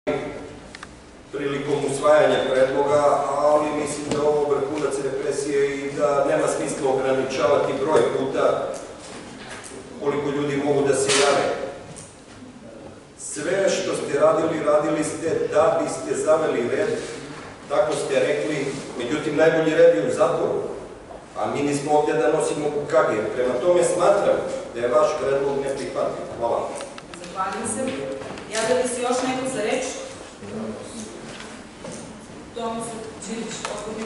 prilikom usvajanja predloga, ali mislim da ovo vrhunac represije i da nema smisla ograničavati broj puta koliko ljudi mogu da se jave. Sve što ste radili, radili ste da biste zaveli red, tako ste rekli, međutim najbolji red je u zatvoru, a mi nismo ovdje da nosimo kukage. Prema tome smatram da je vaš predlog neprihvatljiv. Hvala. Zahvaljujem se. Javlja li se još neko za reč? Tomislav Đilić, odgovornik.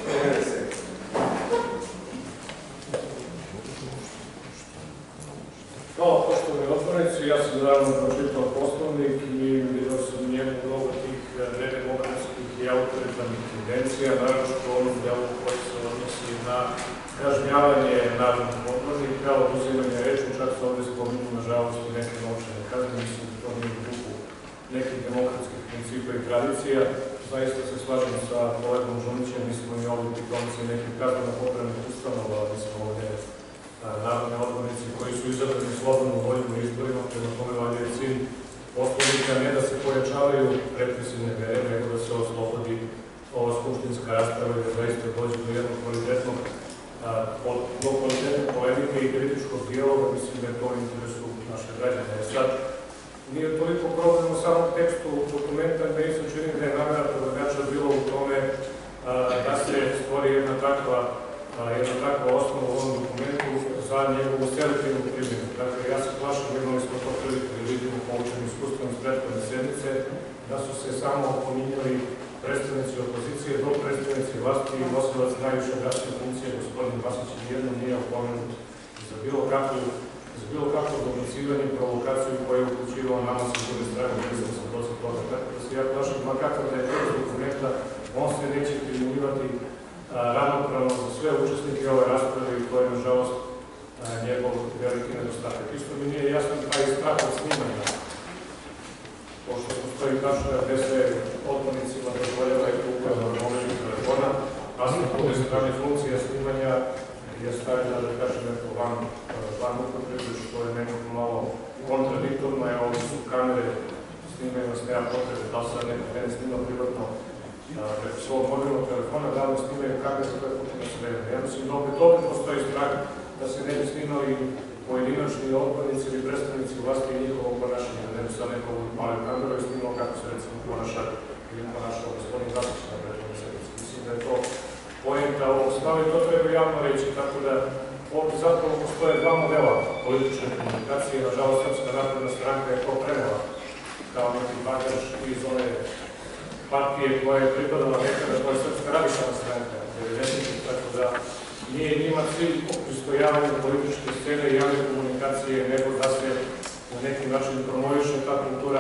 Hvala poštovani odbornici, ja sam naravno pročitao Poslovnik i vidio sam njemu mnogo tih nedemokratskih i autoritarnih tendencija, naravno što u onom delu koji se odnosi na kažnjavanje narodnih odbornika, oduzimanje reči, čak se ovdje spominju nažalost i neke novčane kazne, mislim da to nije u duhu nekih demokratskih principa i tradicija. Zaista se slažem sa kolegom Žunićem, mi smo i ovdje pritomci nekih kazneno-popravnih ustanova, mi smo ovdje narodni odbornici koji su izabrani slobodnom voljom u izborima, prema tome valjda je cilj Poslovnika ne da se pojačavaju represivne mere, nego da se oslobodi ova skupštinska rasprava i da zaista dođe do jednog kvalitetnog polemike i kritičkog dijaloga, mislim da je to u interesu naše građane. Sad, nije toliko problem u samom tekstu dokumenta, da mi se čini da je namera predlagača bilo u tome da se stvori jedna takva osnova u ovom dokumentu za njegovu selektivnu primjenu. Dakle, ja se plašam, imali smo to priliku da vidimo poučenim iskustvom iz prethodne sednice, da su se samo pominjali predstavnici opozicije, dok predstavnici vlasti i nosilac najviše gradske funkcije, gospodin Vasić, nijedno nije opomenut za bilo kakvo dobacivanje i provokaciju koju je uključivao nama sa druge strane, nisam sam dosta toga. Tako da se ja plašam, makako da je tekst dokumenta, on se neće primjenjivati ravnopravno za sve učesnike ove rasprave i to je, nažalost, njegov veliki nedostatak. Isto mi nije jasan taj strah od snimanja, pošto postoji tačno gde se odbornicima dozvoljava i upravo mobilnih telefona, a sa druge strane funkcija snimanja je stavljena, da kažem, neko van upotrebe, što je nekako malo kontradiktorno, evo ovdje su kamere, snimaju nas nema potrebe, da li sad neko mene snima privatno preko svog mobilnog telefona, da li snimaju kamere za koje potrebno se vreme. Ja mislim da opet ovdje postoji strah da se ne bi snimali pojedinačni odbornici ili predstavnici vlasti i njihovog ponašanja, da ne bi sad neko malio kameru i snimao kako se recimo ponašao gospodin Vasić na prethodnoj sednici. Mislim da je to poenta ovog stava i to treba javno reći, tako da ovdje zapravo postoje dva modela političke komunikacije. Nažalost, Srpska napredna stranka je to prenela kao neki bagaž iz ove partije koja je pripadala nekada, koja je Srpska radikalna stranka, 90-ih, tako da nije njima cilj pristojavanje političke scene i javne komunikacije, nego da se na neki način promoviše ta kultura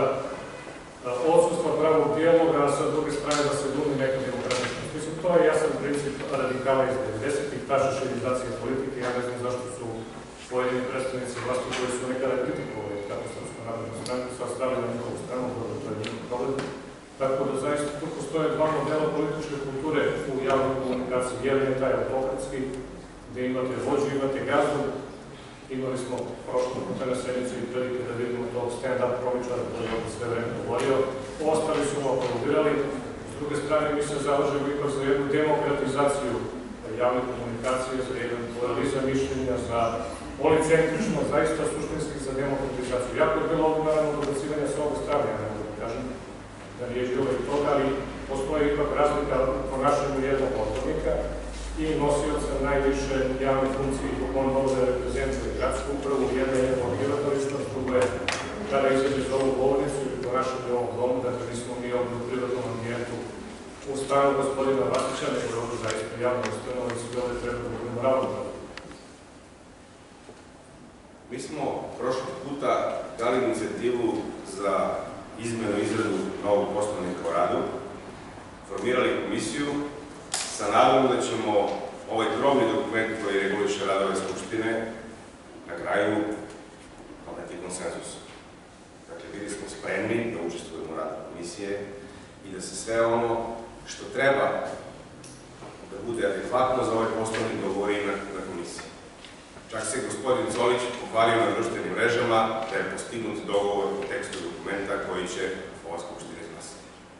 odsustva pravog dijaloga, a sa druge strane da se glumi neka demokratičnost. Mislim, to je jasan princip radikala iz 90-ih, ta šešeljizacija politike. Ja ne znam zašto su pojedini predstavnici vlasti koji su nekada kritikovali kako Srpsku naprednu stranku sad stavili na njihovu stranu, to je njihov problem. Tako da zaista tu postoje dva modela političke kulture u javnoj komunikaciji. Jedan je taj autokratski, gde imate vođu, imate gazdu. Imali smo prošlo puta na sednicu i prilike da vidimo tog stand-up komičara koji je sve vreme govorio. Ostali su mu aplaudirali. S druge strane, mi se zalažemo ipak za jednu demokratizaciju javne komunikacije, za jedan pluralizam mišljenja, za policentrično, zaista suštinski za demokratizaciju. Jako je bilo ovdje naravno dobacivanja sa obe strane, ja ne mogu da kažem da nije bilo i toga, ali postoji ipak razlika u ponašanju jednog odbornika i nosioca najviše javne funkcije i on može reprezentuje gradsku upravu, jedna je njegov privatna ličnost, drugo je kada izađe za ovu govornicu ili ponašanje u ovom domu, dakle nismo mi ovdje u privatnom ambijentu u stanu gospodina Vasića, nego je ovdje zaista javno ustanova i svi ovdje treba da budemo ravnopravni. Mi smo prošlog puta dali inicijativu za izmenu i izradu novog Poslovnika o radu, formirali komisiju sa nadom da ćemo ovaj krovni dokument koji reguliše radove Skupštine na kraju doneti konsenzus. Dakle, bili smo spremni da učestvujemo u radu komisije i da se sve ono što treba da bude adekvatno za ovaj Poslovnik dogovori na komisiji. Čak se gospodin Zolić pohvalio na društvenim mrežama da je postignut dogovor u tekstu dokumenta koji će ova Skupština izglasati.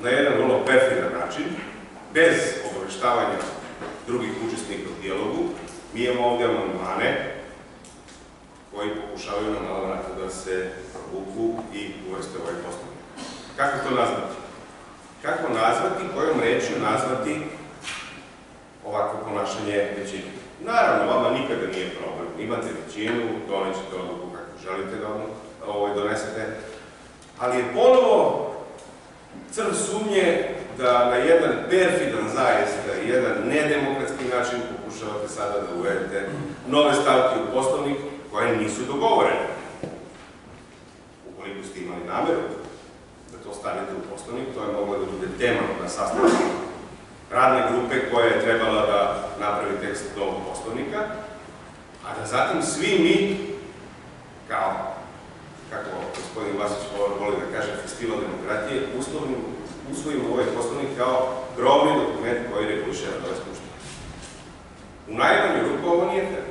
na jedan vrlo perfidan način, bez obaveštavanja drugih učesnika u dijalogu. Mi imamo ovdje amandmane koji pokušavaju na malo vrata da se provuku i uvrste ovaj poslovnik. Kako to nazvati? Kako nazvati, kojom rečju nazvati ovako ponašanje većine? Naravno, vama nikada nije problem. Imate većinu, donećete odluku kako želite da donesete, ali je ponovo crv sumnje da na jedan perfidan zaista i jedan nedemokratski način pokušavate sada da uvedete nove stavke u poslovnik koje nisu dogovorene. Ukoliko ste imali nameru da to stavite u poslovnik, to je moglo da bude tema na sastanku radne grupe koja je trebala da napravi tekst tog poslovnika, a da zatim svi mi, kao, kako gospodin Vasić voli da kaže, festival demokratije, usvojimo ovaj poslovnik kao grovni dokument koji reguliše radove skupštine. U najmanju ruku ovo nije fer.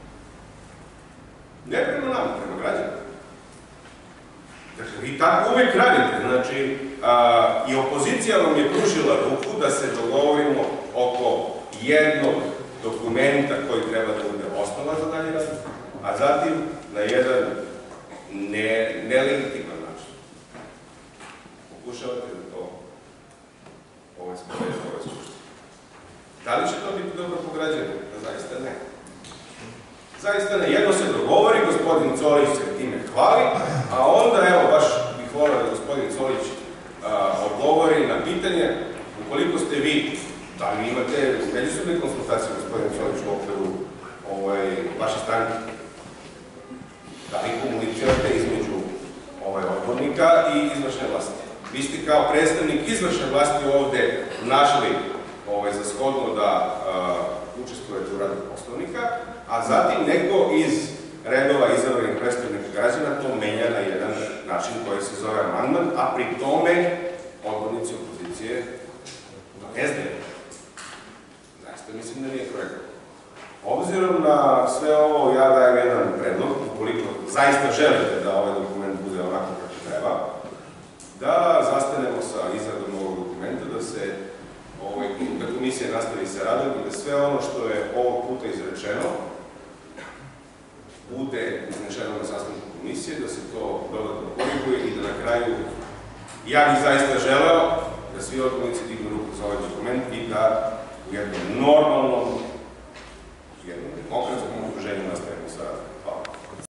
Ne prema nama, prema građanima. Dakle, vi tako uvijek radite. Znači, i opozicija vam je pružila ruku da se dogovorimo oko jednog dokumenta koji treba da bude osnova za dalje rad, a zatim na jedan nelegitiman način. Pokušavate da to sprovede ove skupštine. Da li će to biti dobro po građanima? Zaista ne. Zaista ne. Jedno se dogovori, gospodin Colić se time hvali, a onda, evo, baš bih volio da gospodin Colić odgovori na pitanje, ukoliko ste vi, da li imate međusobne konsultacije, gospodin Colić, u okviru vaše stranke, da li komunicirate između odbornika i izvršne vlasti. Vi ste kao predstavnik izvršne vlasti ovde našli za shodno da učestvujete u radu poslovnika, a zatim neko iz redova izabranih predstavnika građana to menja na jedan način koji se zove amandman, a pri tome odbornici opozicije to ne znaju. Zaista mislim da nije korektno. Obzirom na sve ovo, ja dajem jedan predlog, ukoliko zaista želite da ovaj dokument bude onako kako treba, da zastanemo sa izradom ovog dokumenta, da komisija nastavi sa radom i da sve ono što je ovog puta izrečeno bude iznešeno na sastanku komisije, da se to dodatno koriguje i da na kraju, ja bih zaista želeo da svi odbornici dignu ruku za ovaj dokument i da u jednom normalnom, jednom demokratskom